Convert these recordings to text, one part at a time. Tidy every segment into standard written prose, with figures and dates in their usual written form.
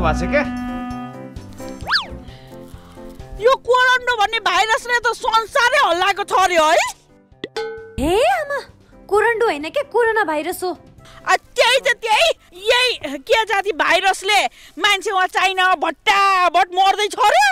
भएको छ क्या। यो कोरोना भन्ने भाइरसले त संसारै हल्लाएको छ अरे है। हे आमा, कोरोना होइन के, कोरोना भाइरस हो। त्यही त त्यही, यही के जाति भाइरसले मान्छे वहाँ चाइना भट्टाभट मर्दै छ रे।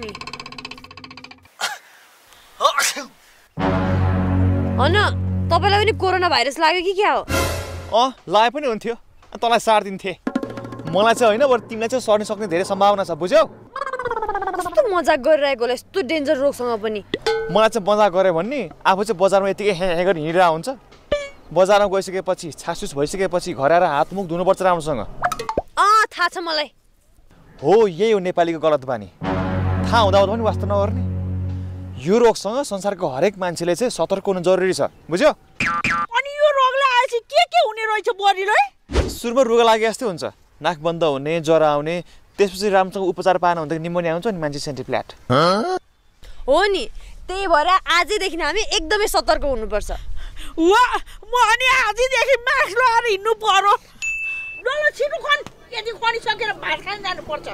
होइन, तपाईलाई पनि कोरोना भाइरस लाग्यो कि क्या हो? लाए पनि हुन्थ्यो, तँलाई सार्दिन्थे। मलाई चाहिँ होइन, बरु तिमीलाई चाहिँ सर्न सक्ने धेरै सम्भावना छ, बुझ्यौ? कस्तो मजाक गरिरहेको होला, यस्तो डेन्जर रोगसँग पनि। मलाई चाहिँ मजाक गऱ्यो भन्ने, आफू चाहिँ बजारमा यतिकै हे गरी हिँडिरहेको हुन्छ। बजारमा गइसकेपछि छासुस भइसकेपछि घर आएर हात मुख धुनुपर्छ राम्रोसँग। थाहा छ मलाई। हो, यही हो नेपालीको गलत बानी। थाहा हुँदा पनि वास्ता नगर्ने। यो रोगसँग संसारको हरेक मान्छेले चाहिँ सतर्क हुनु जरुरी छ, बुझ्यौ? अनि यो रोगले आएपछि के हुने रहेछ बुहारीलाई? सुरुमा रुगा लागे जस्तै हुन्छ, नाक बन्द हुने, ज्वरो आउने, त्यसपछि राम्रोसँग उपचार पाएन भने निमोनिया हुन्छ नि, मान्छे सेन्टिफ्ल्याट हो नि। त्यही भएर आजैदेखि हामी एकदमै सतर्क हुनुपर्छ। वाह, म अनि आजैदेखि मास्क लगाएर हिँड्नु पर्यो। ल छिटो खन, यदि खनिसकेर भात खान जानुपर्छ।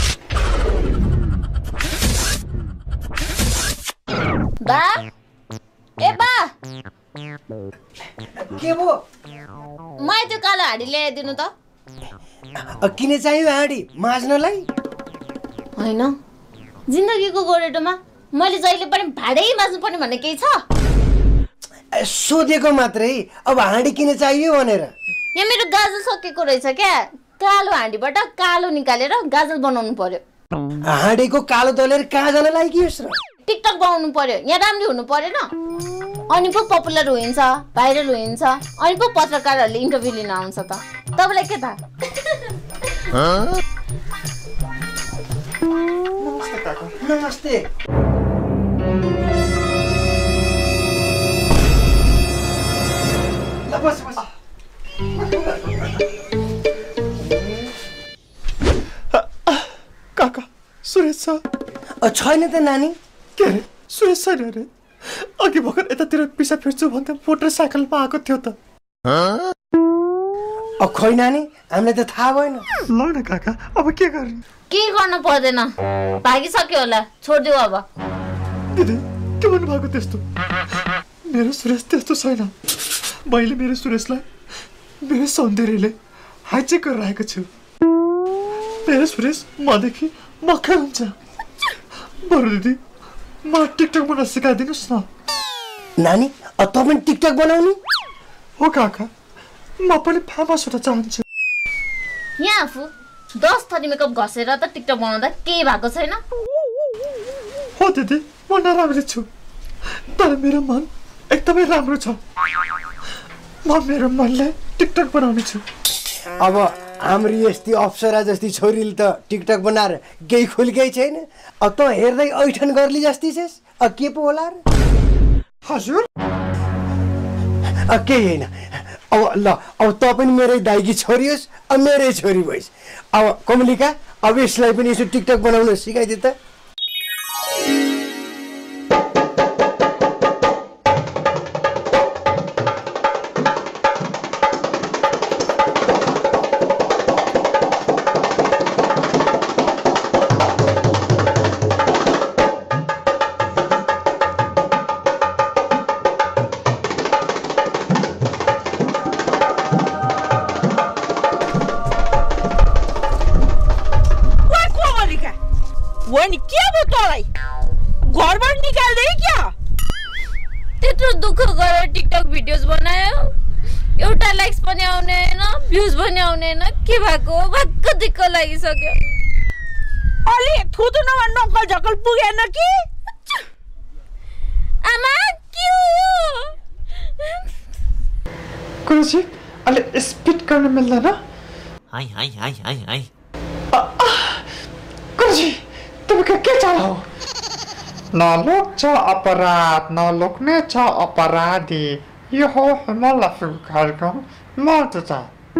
बा, ए बा, के भो? मलाई त्यो कालो हाँडी ल्याइदिनु त। किन चाहियो हाँडी? माझ्नलाई होइन, जिन्दगीको गोरेटोमा मैले जहिले पनि भाडै माझ्नु पर्ने भन्ने केही छ? सोधेको मात्रै, अब हाँडी किन चाहियो भनेर। यहाँ मेरो गाजल सकेको रहेछ क्या, कालो हाँडीबाट कालो निकालेर गाजल बनाउनु पर्यो। हाँडीको कालो दलेर कहाँ जान लागियोस् र? टिकटक बनाउनु पर्यो, यहाँ राम्रो हुनु परेन? अनि पो पपुलर हुन्छ, भाइरल हुन्छ, अनि पो पत्रकारहरूले इन्टरभ्यू लिन आउँछ त। तपाईँलाई के थाहा? नमस्ते। बस बस। काका, सुरेश छैन त नानी। के अरे सुरेश छैन अरे? अघि भर्खर यतातिर पिसा फेर्छु भन्दा मोटरसाइकलमा आएको थियो त। खै नानी, हामीलाई त थाहा भएन। ल न काका, अब के गर्ने? के गर्न पर्दैन, भागिसक्यो होला, छोडिदेऊ अब। दिदी, के भन्नुभएको त्यस्तो? मेरो सुरेश त्यस्तो छैन। मैले मेरो सुरेशलाई मेरो सौन्दर्यले हाइचेक गरिरहेको छु। मेरो सुरेश मदेखि मक्खै हुन्छ। बरु दिदी, म टिकटक बनाउन सिकाइदिनुहोस् न। नानी, त पनि टिकटक बनाउने? हो काका, म पनि फेमस हुन चाहन्छु। यहाँ आफू 10 थरी मेकअप घसेर त टिकटक बनाउँदा केही भएको छैन। हो दिदी, म नराम्रो छु, तर मेरो मन एकदमै राम्रो छ। म मेरो मनलाई टिकटक बनाउने छु। अब हाम्रो यस्तै अप्सरा जस्ती छोरीले त टिकटक बनाएर केही खुल्कै छैन। अब त हेर्दै ऐठन गर्ली जस्ती छेस्, के पो होला र? हजुर, केही होइन। अब ल, अब त पनि मेरै दाइकी छोरी होस्, अब मेरै छोरी भइस्। अब कमलिका, अब यसलाई पनि यसो टिकटक बनाउन सिकाइदिए त। घरबाट निकाल्दै क्या? त्यत्रो दुःख गरेर टिकटक भिडियोज बनायो, एउटा लाइक्स पनि आउने हैन, भ्युज पनि आउने हैन, के भएको? भक्क दिक्क लागिसक्यो। अलि थुथुनमा नक्कल झक्कल पुगेन कि? आमा, के हो? गुरुजी, अलि स्पिड गर्न मिल्दैन? हाय हाय हाय हाय हाय। गुरुजी, तपाईको के चाल हो? नलोक छ अपराध, नलोक्ने छ अपराधी। यो हो हिमाल फिल्मको मर्दछ।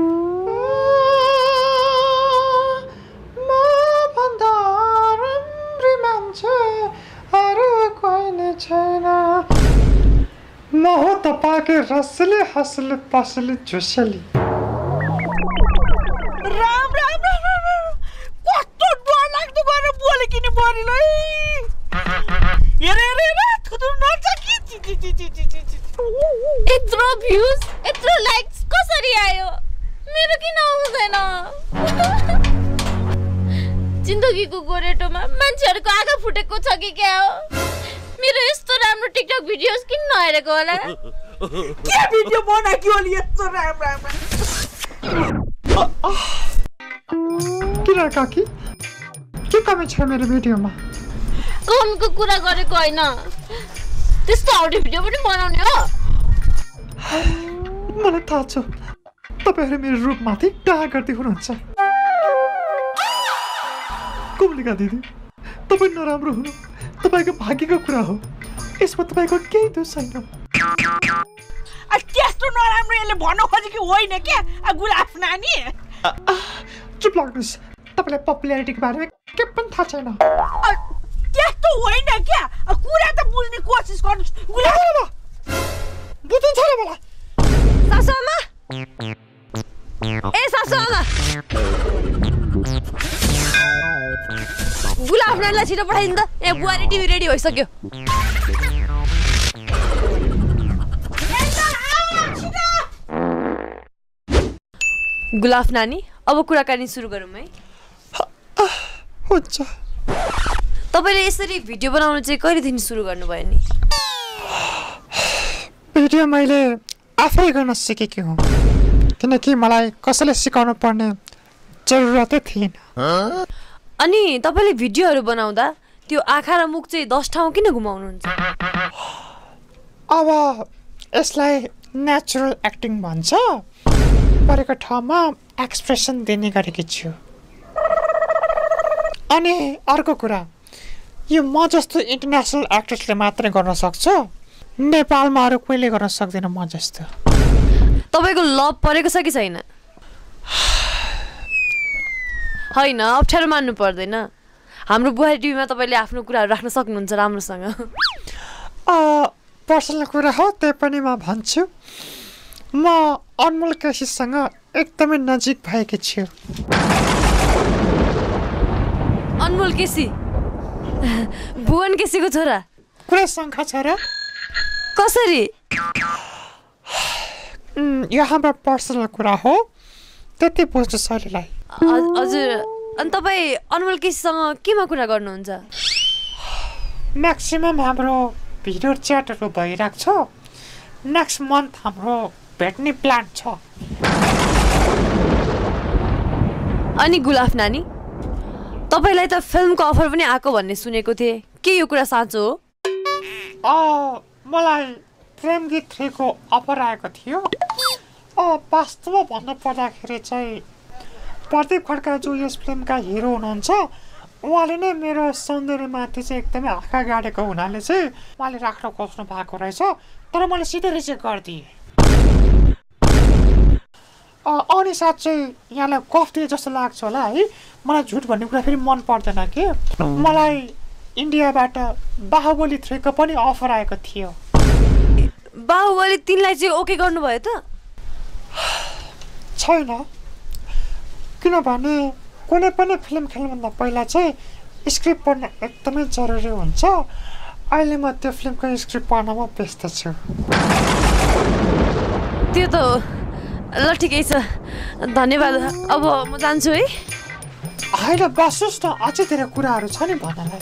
म भन्दा राम्री मान्छे अरू कोही नै छैन। म हो तपाईँकै रसले हसले पसले झुसली। राम राम राम राम, को जिन्दगीको गोरेटोमा मान्छेहरुको आँखा फुटेको छ कि क्या हो? मेरो यस्तो राम्रो टिकटक भिडियोस किन नहेरेको होला? के भिडियो बनायो अलि यस्तो राम्रो? किन काकी के कमी छ मेरो भिडियोमा? कमको कुरा गरेको हैन। त्यस्तो आउडियो भिडियो पनि बनाउने हो? मलाई थाहा छ तपाईहरु मेरो रूपमाथि डाहा गर्दै हुनुहुन्छ। कोमलिका दिदी तपाई नराम्रो हुनु तपाईको भाग्यको कुरा हो। यसमा तपाईको केही दोष छैन। त्यस्तो नराम्रो यसले भन्नु खोजेको होइन क्या गुलाफ नानी। चुप लाग्नुस्। तपाईलाई पपुल्यारिटीको बारेमा के पनि थाहा छैन। त्यस्तो होइन क्या कुरा त बुझ्ने कोसिस गर्नुस्। गुलाफ बुझ्नु छैन मलाई। सासुआमा ए सासुआमा गुलाफ नानीलाई छिटो पठाइदिनु त। ए बुहारी टिभी रेडी भइसक्यो। गुलाफ नानी अब कुराकानी सुरु गरौँ है। हुन्छ। तपाईले यसरी भिडियो बनाउनु चाहिँ कहिलेदेखि सुरु गर्नुभयो नि? भिडियो मैले आफै गर्न सिकेकी हुँ किनकि मलाई कसैले सिकाउनु पर्ने जरुरतै थिएन। अनि तपाईले भिडियोहरु बनाउँदा त्यो आँखा र मुख चाहिँ 10 ठाउँ किन घुमाउनुहुन्छ? अब यसलाई नेचुरल एक्टिङ भन्छ। परेको ठाउँमा एक्सप्रेसन दिने गरेकी छु। अनि अर्को कुरा यो म जस्तो इन्टरनेसनल एक्ट्रेसले मात्रै गर्न सक्छ। नेपालमा अरू कोहीले गर्न सक्दैन म जस्तो। तपाईको लभ परेको छ कि छैन? हैन अप्ठ्यारो मान्नु पर्दैन। हाम्रो बुहारी टिभीमा तपाईले आफ्नो कुराहरु राख्न सक्नुहुन्छ राम्रोसँग। पर्सनल कुरा हो त्यही पनि म भन्छु। म अनमोल केसीसँग एकदमै नजिक भएकी छु। अनमोल केसी भुवन केसीको छोरा? कुरा शङ्खा छ र? कसरी? यो हाम्रो पर्सनल कुरा हो त्यति बुझ्नु शैलीलाई। हजुर अनि तपाई अनमोल केसीसँग केमा कुरा गर्नुहुन्छ? म्याक्सिमम हाम्रो भिडियो च्याटहरु भइरहेको छ। नेक्स्ट मन्थ हाम्रो भेट्ने प्लान छ। अनि गुलाफ नानी तपाईलाई त फिल्मको अफर पनि आको भन्ने सुनेको थिए। के यो कुरा साँचो हो? मलाई प्रेम गीत 3 को अफर आएको थियो। वास्तवमा भन्नु पर्दाखेरि चाहिँ प्रदीप खड्का जो यस फिल्मका हिरो हुनुहुन्छ उहाँले नै मेरो सौन्दर्यमाथि चाहिँ एकदमै आँखा गाडेको हुनाले चाहिँ उहाँले राख्न खोज्नु भएको रहेछ। तर मैले सिधै रिजेक्ट गरिदिएँ। अनि साथ चाहिँ यहाँलाई गफ दिए जस्तो लाग्छ होला है। मलाई झुट भन्ने कुरा फेरि मन पर्दैन कि। मलाई इन्डियाबाट बाहुबली 3 को पनि अफर आएको थियो। बाहुबली 3 लाई चाहिँ ओके गर्नुभयो त? छैन। किनभने कुनै पनि फिल्म खेल्नुभन्दा पहिला चाहिँ स्क्रिप्ट पढ्न एकदमै जरुरी हुन्छ। अहिले म त्यो फिल्मको स्क्रिप्ट पढ्नमा व्यस्त छु। त्यो त ल ठिकै छ धन्यवाद। अब म जान्छु है। होइन बस्नुस् न अझै धेरै कुराहरू छ नि भन्नलाई।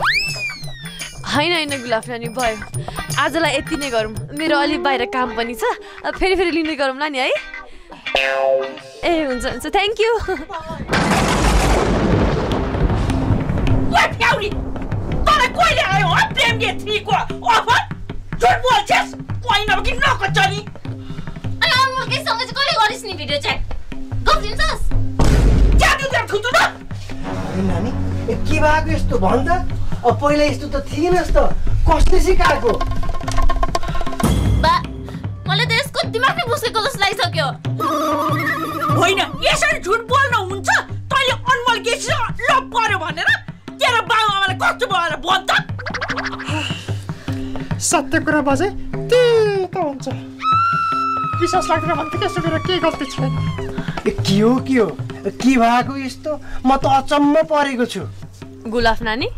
हैन गुलाफ नानी भयो आजलाई यति नै गरौँ। मेरो अलि बाहिर काम पनि छ। फेरि लिँदै गरौँला नि है। ए हुन्छ थ्याङ्क यू। तँलाई कहिले आयो हो प्रेम गीत 3 को अफर? झुट बोल्छस् कोही नभए नकचनी। अनि अनमोल केसीसँग चाहिँ कहिले गरिस् नि भिडियो च्याट? गफ दिन्छस्? जादु दर खुतु न। नानी के भएको यस्तो भन् त? पहिला यस्तो त थिएनस् त। कसले सिकाएको? बा मलाई त यसको दिमागै बुझेको जस्तो लागिसक्यो। होइन यसरी झुट बोल्नु हुन्छ? तैँले अनमोल केसीसँग लभ पर्यो भनेर तेरो बाबुआमालाई कस्तो भएर भन् त? सत्य कुरा बजे त्यही त हुन्छ। विश्वास लाग्दैन भन्थे यसो मेरो केही गल्ती छैन। के हो के भएको यस्तो? म त अचम्म परेको छु। गुलाफ नानी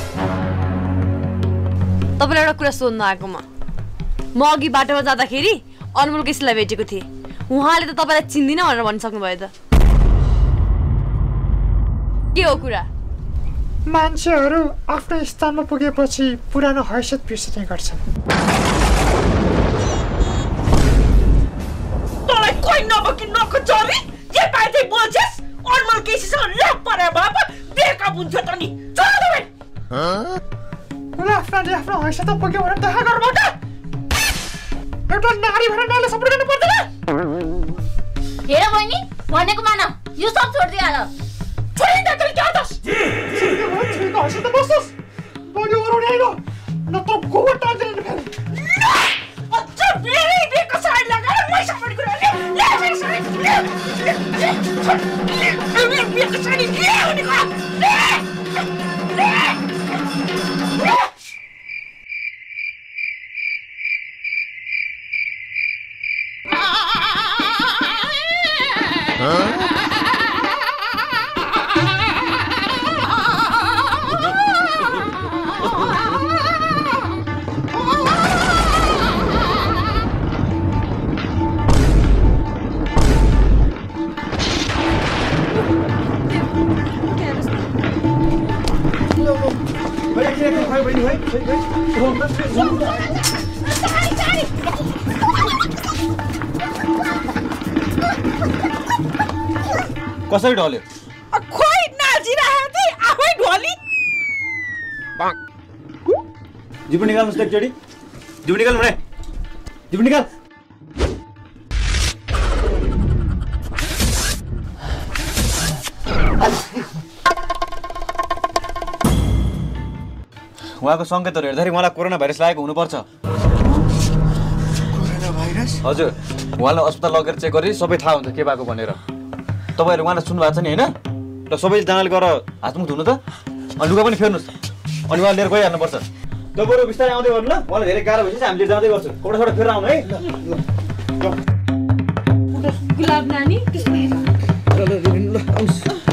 तपाईलाई एउटा कुरा सोध्न आएको म अघि बाटोमा जाँदाखेरि अनमोल केसीलाई भेटेको थिएँ। उहाँले त तपाईलाई चिन्दिन भनेर भनिसक्नु भयो त। के हो कुरा? मान्छेहरू आफ्नो स्थानमा पुगेपछि पुरानो हैसियत बिर्सिने गर्छन्। तँलाई कोही नबकी नखचरी जे पाए त्यही बोल्छस्। अनमोल केसीसँग लप परे बाबा बेकअप हुन्छ त नि। चल दबाई गुलाफ नानी आफ्नो हैसियत पुग्यो भने देखा गर्बाट एउटा नारी भएर नाले सपोर्ट गर्नु पर्दैन। हेर बहिनी भनेको मान यो सब छोडिदिहाल। छोडिदिँदा तैँले क्या गर्छस्? छोरीको हैसियत बस्छस् बढी ओराउने होइन नत्र गोबर टाल्दैन फेरि। अझ बेरै बेको साडी लगाएर मै सपोर्ट गरेर ले मेरो साडी ले बेको साडी ले भनेको ले कसरी ढल्यो? खोइ नाचिरहेको थिएँ आफै ढोली। जिप निकाल्नुहोस् एकचोटि। जिप निकाल्नु भने जिप निकाल। उहाँको सङ्केतहरू हेर्दाखेरि उहाँलाई कोरोना भाइरस लागेको हुनुपर्छ। Corona virus? हजुर, उहाँलाई अस्पताल लगेर चेक गरे सबै थाहा हुन्छ के भएको भनेर। तपाईँहरू उहाँलाई सुन्नु भएको छ नि होइन? र सबैजनाले गएर हातमुख धुनु त, अनि लुगा पनि फेर्नुहोस्, अनि उहाँ लिएर गइहाल्नुपर्छ। तपाईँहरू बिस्तारै आउँदै गर्नु ल, उहाँलाई धेरै गाह्रो भएपछि हामीले जाँदै गर्छौँ। कपडा फेर आउनु है। गुलाब नानी